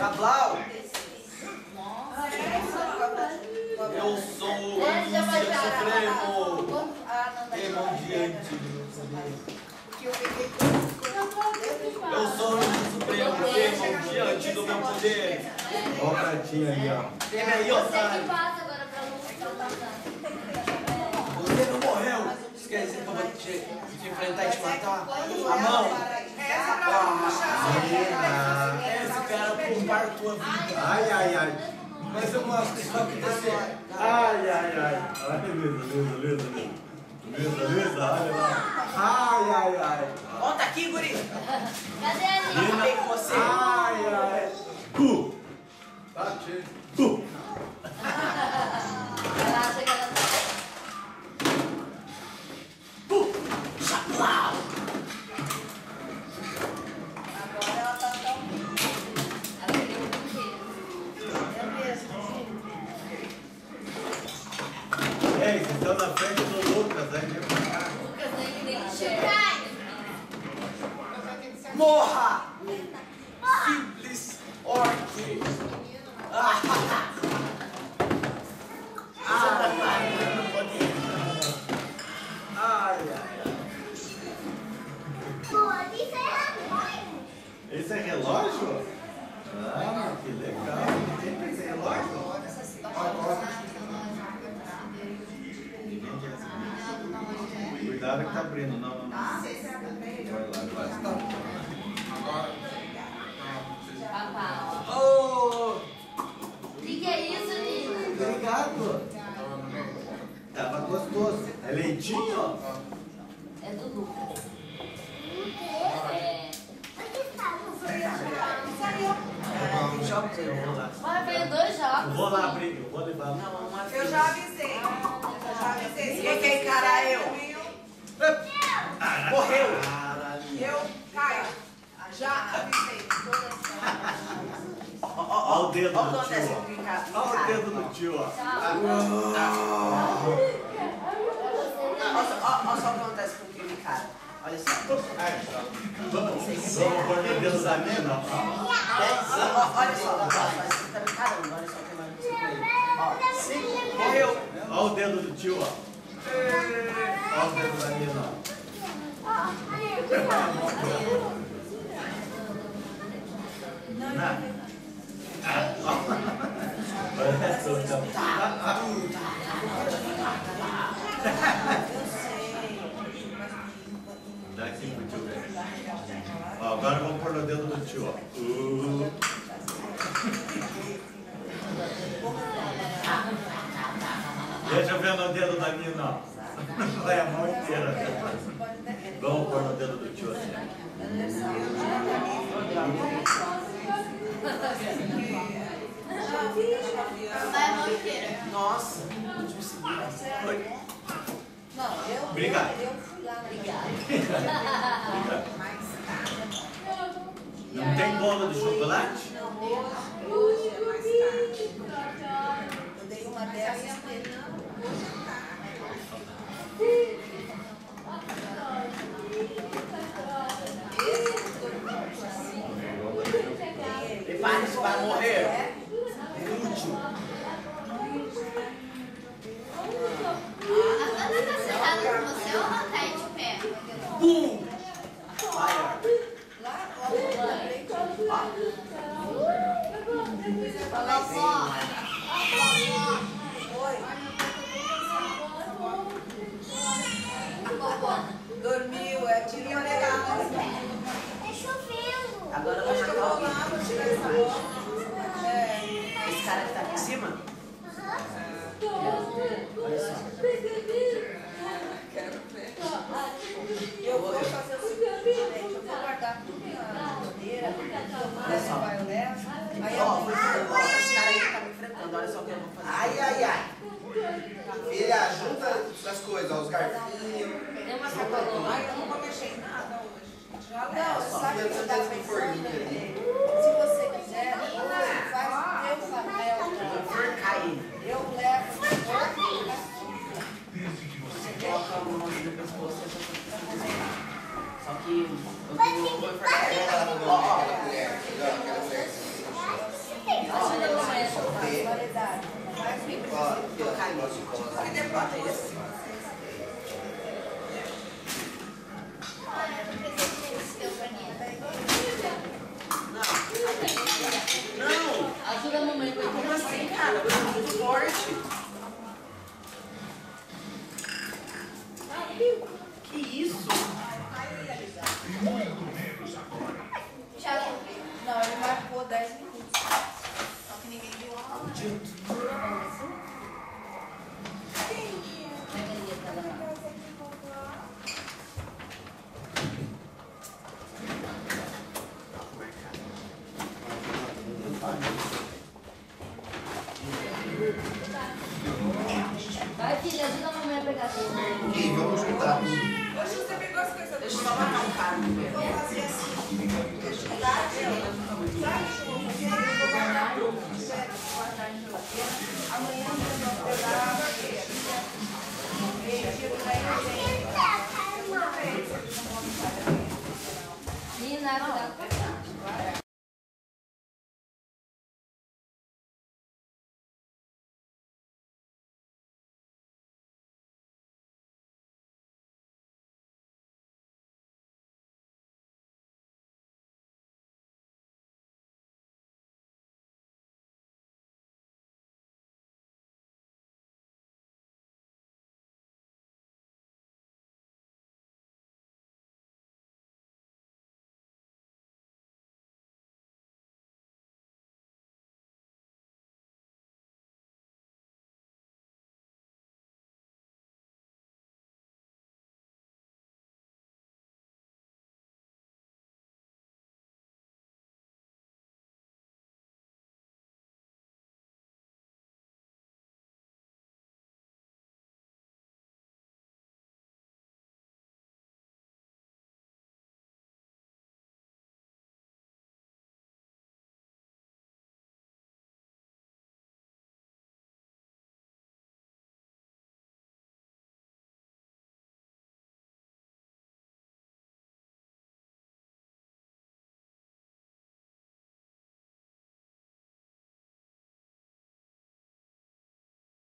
Cablau. Eu sou o Supremo. Diante do meu poder. Eu sou o Supremo. Diante do meu poder. Olha o pratinho ali, ó. Vem aí, otário. Você não morreu. Isso quer dizer que eu vou te enfrentar e te matar? A mão. Esse cara compara a tua vida. Ai, ai, ai. Mas eu mostro o que vai acontecer. Ai, ai, ai. Ai, Luísa. Luísa, olha lá. Ai, ai, ai. Ó, tá aqui, guri. Cadê a Eu acabei com você. Ai, ai. Tá, cheio. Relaxa que ela tá. Chaplau. Agora ela tá tão... Ela queria um brinquedo. É mesmo. Ei, vocês estão na frente do Lucas, aí vem pra cá. Lucas nem enxerga. Morra! Simples orc! Ai, ai. Esse é relógio? Ah, que legal. Quem tem esse relógio? Cuidado que tá abrindo. Não. Vai lá. Papá. Oh! O que é isso, Nina? Obrigado. Tava gostoso. É leitinho? É do Lucas. É. Mas veio 2 jogos. Eu vou lá abrir, eu vou levar. Eu já avisei. Quem quer encarar eu? Morreu! Eu, Caio, já avisei. Olha o dedo Olha o do que acontece tio. com quem encara. Olha o dedo do tio, ó. Olha só o que acontece com quem encara. Olha só. Vamos pôr no dedo da Nina. Olha só, você tá me encarando. Olha só o que vai acontecer com ele. Ó, sim, morreu. Olha o dedo do tio, ó. Olha o dedo da Nina, ó. Dá aqui pro tio ver. Ó, agora vamos pôr no dedo do tio, ó. Deixa eu ver no dedo da Nina, ó. Vai a mão inteira. Vamos pôr no dedo do tio assim. Vai a mão inteira. Nossa, último segundo. Não, Obrigado. eu fui lá. Obrigada. Não tem bolo de chocolate? Hoje é mais tarde. Eu dei uma dessas pra ele. Prepare-se para morrer. Último. A Ana tá sentada com você ou ela tá aí de pé? Pum! Fala, vó. Dormiu, tirou legal. Agora eu vou Acho que eu marcar vou alguém. lá, vou tirar essa roupa. Esse cara que tá aqui em cima? Olha só. Quero ver. Eu vou fazer o seguinte, gente. Eu vou guardar tudo na geladeira. Olha só. Aí Ó, esse cara aí que tá me enfrentando. Olha só o que eu vou fazer. Ai. Filha, junta as coisas, ó, os garfinhos. Tem uma sacolona. Ai, eu não vou mexer em nada hoje. Já É, não, só sabe o que eu Você tava tem forninho pensando? ali. Se você quiser, faz o teu papel. Eu vou enforcar ele. Eu levo. Você coloca a mão no pescoço e eu vou fazer. Só que eu vou enforcar ele. Pega lá no Ó, colher. Não, quero ver. só marcar um cara no pé. Vou fazer assim. Lá dela. Sabe, chuva? Porque aí eu vou guardar tudo. Guardar em geladeira. Amanhã eu vou pegar a meia. Meia, tipo, daí eu tenho.